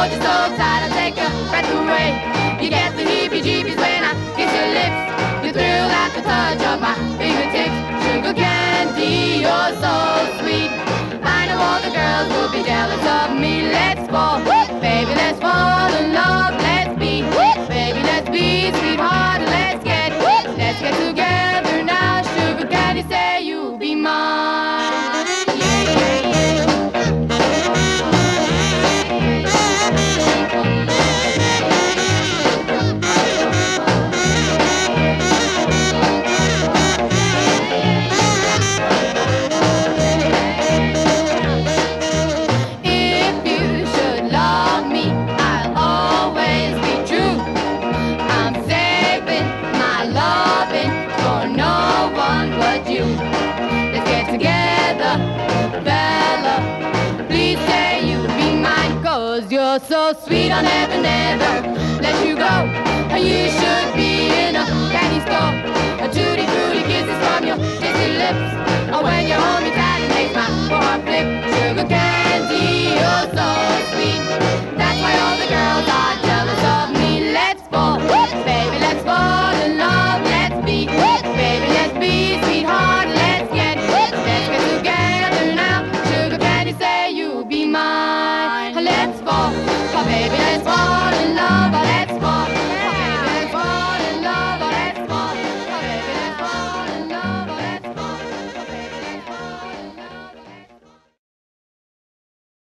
hold you so tight, I'll take your breath away. You get the heebie-jeebies when I kiss your lips. You thrill at the touch of my fingertips. Sugar candy, you're so sweet. I know all the girls will be jealous of me. Let's fall, baby, let's fall in love. Let's be, baby, let's be sweetheart. Let's get together now. Sugar candy, say you'll be mine. Yeah, yeah, yeah. You're so sweet, I'll never, never let you go. You should be in a candy store. A tutti frutti kisses from your dizzy lips. Or when you hold me tight, it makes my heart flip. Sugar candy.